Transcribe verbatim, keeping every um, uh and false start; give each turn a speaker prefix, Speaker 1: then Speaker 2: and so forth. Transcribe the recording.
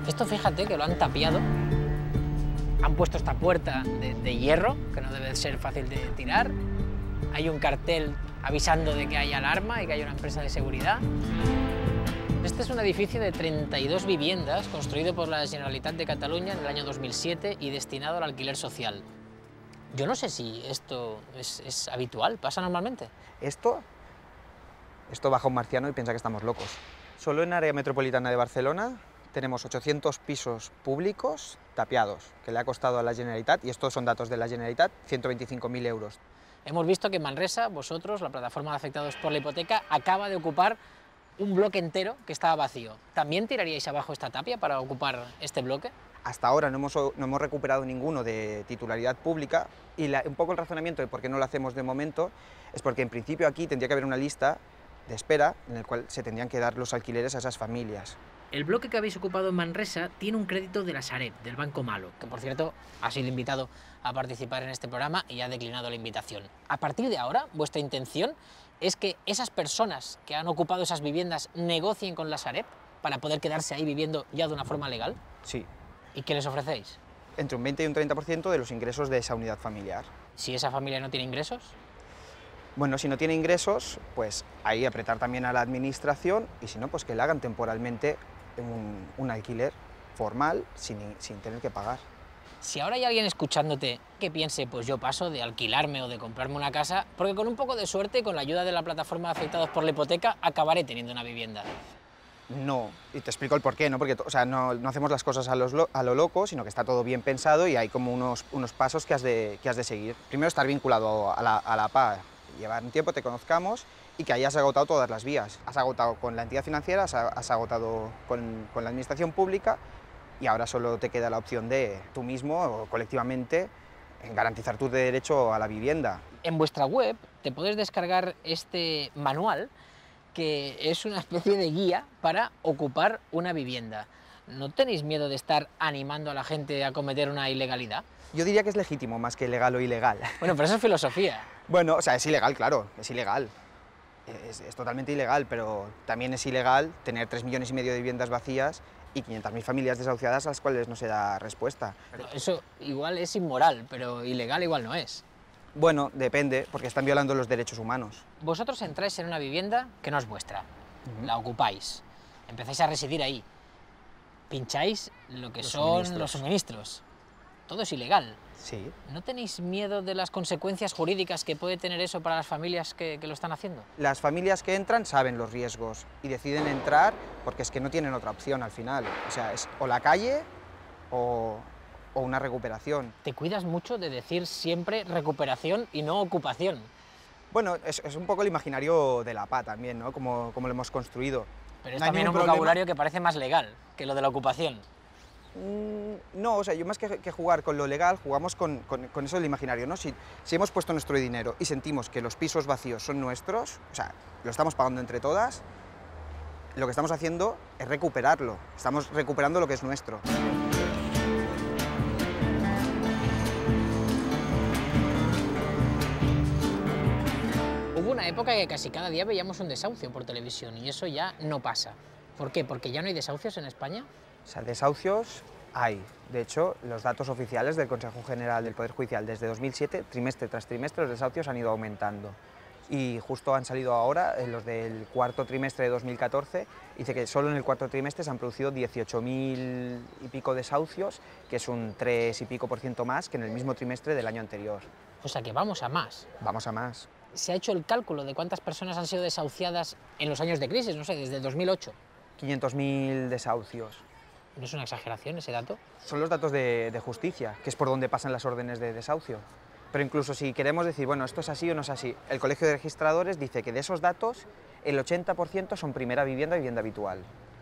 Speaker 1: Esto fíjate que lo han tapiado, han puesto esta puerta de, de hierro, que no debe ser fácil de tirar, hay un cartel avisando de que hay alarma y que hay una empresa de seguridad. Este es un edificio de treinta y dos viviendas, construido por la Generalitat de Cataluña en el año dos mil siete y destinado al alquiler social. Yo no sé si esto es, es habitual, ¿pasa normalmente?
Speaker 2: Esto, esto baja un marciano y piensa que estamos locos. Solo en área metropolitana de Barcelona tenemos ochocientos pisos públicos tapiados, que le ha costado a la Generalitat, y estos son datos de la Generalitat, ciento veinticinco mil euros.
Speaker 1: Hemos visto que en Manresa, vosotros, la plataforma de afectados por la hipoteca, acaba de ocupar un bloque entero que estaba vacío. ¿También tiraríais abajo esta tapia para ocupar este bloque?
Speaker 2: Hasta ahora no hemos, no hemos recuperado ninguno de titularidad pública, y la, un poco el razonamiento de por qué no lo hacemos de momento es porque en principio aquí tendría que haber una lista de espera en el cual se tendrían que dar los alquileres a esas familias.
Speaker 1: El bloque que habéis ocupado en Manresa tiene un crédito de la Sareb, del Banco Malo, que por cierto ha sido invitado a participar en este programa y ha declinado la invitación. A partir de ahora, vuestra intención es que esas personas que han ocupado esas viviendas negocien con la Sareb para poder quedarse ahí viviendo ya de una forma legal.
Speaker 2: Sí.
Speaker 1: ¿Y qué les ofrecéis?
Speaker 2: Entre un veinte y un treinta por ciento de los ingresos de esa unidad familiar.
Speaker 1: Si esa familia no tiene ingresos.
Speaker 2: Bueno, si no tiene ingresos, pues ahí apretar también a la administración, y si no, pues que le hagan temporalmente un, un alquiler formal sin, sin tener que pagar.
Speaker 1: Si ahora hay alguien escuchándote que piense, pues yo paso de alquilarme o de comprarme una casa, porque con un poco de suerte y con la ayuda de la plataforma de afectados por la hipoteca acabaré teniendo una vivienda.
Speaker 2: No, y te explico el porqué, ¿no? Porque o sea, no, no hacemos las cosas a, los lo, a lo loco, sino que está todo bien pensado y hay como unos, unos pasos que has, de, que has de seguir. Primero, estar vinculado a la, a la P A, llevar un tiempo, te conozcamos y que hayas agotado todas las vías. Has agotado con la entidad financiera, has, has agotado con, con la administración pública, y ahora solo te queda la opción de tú mismo o colectivamente en garantizar tu derecho a la vivienda.
Speaker 1: En vuestra web te puedes descargar este manual, que es una especie de guía para ocupar una vivienda. ¿No tenéis miedo de estar animando a la gente a cometer una ilegalidad?
Speaker 2: Yo diría que es legítimo más que legal o ilegal.
Speaker 1: Bueno, pero eso es filosofía.
Speaker 2: Bueno, o sea, es ilegal, claro, es ilegal. Es, es totalmente ilegal, pero también es ilegal tener tres millones y medio de viviendas vacías y quinientas mil familias desahuciadas a las cuales no se da respuesta.
Speaker 1: Pero eso igual es inmoral, pero ilegal igual no es.
Speaker 2: Bueno, depende, porque están violando los derechos humanos.
Speaker 1: Vosotros entráis en una vivienda que no es vuestra, uh-huh. La ocupáis, empezáis a residir ahí, pincháis lo que los son suministros. los suministros, todo es ilegal.
Speaker 2: Sí.
Speaker 1: ¿No tenéis miedo de las consecuencias jurídicas que puede tener eso para las familias que, que lo están haciendo?
Speaker 2: Las familias que entran saben los riesgos y deciden entrar porque es que no tienen otra opción al final. O sea, es o la calle o, o una recuperación.
Speaker 1: Te cuidas mucho de decir siempre recuperación y no ocupación.
Speaker 2: Bueno, es, es un poco el imaginario de la P A también, ¿no? Como, como lo hemos construido.
Speaker 1: Pero es no también un problema. vocabulario que parece más legal que lo de la ocupación.
Speaker 2: No, o sea, yo más que, que jugar con lo legal, jugamos con, con, con eso del imaginario, ¿no? Si, si hemos puesto nuestro dinero y sentimos que los pisos vacíos son nuestros, o sea, lo estamos pagando entre todas, lo que estamos haciendo es recuperarlo, estamos recuperando lo que es nuestro.
Speaker 1: Hubo una época que casi cada día veíamos un desahucio por televisión y eso ya no pasa. ¿Por qué? ¿Porque ya no hay desahucios en España?
Speaker 2: O sea, desahucios hay. De hecho, los datos oficiales del Consejo General del Poder Judicial desde dos mil siete, trimestre tras trimestre, los desahucios han ido aumentando. Y justo han salido ahora, los del cuarto trimestre de dos mil catorce, dice que solo en el cuarto trimestre se han producido dieciocho mil y pico desahucios, que es un tres y pico por ciento más que en el mismo trimestre del año anterior.
Speaker 1: O sea que vamos a más.
Speaker 2: Vamos a más.
Speaker 1: ¿Se ha hecho el cálculo de cuántas personas han sido desahuciadas en los años de crisis, no sé, desde el dos mil ocho?
Speaker 2: quinientos mil desahucios.
Speaker 1: ¿No es una exageración ese dato?
Speaker 2: Son los datos de, de justicia, que es por donde pasan las órdenes de desahucio. Pero incluso si queremos decir, bueno, esto es así o no es así, el Colegio de Registradores dice que de esos datos el ochenta por ciento son primera vivienda y vivienda habitual.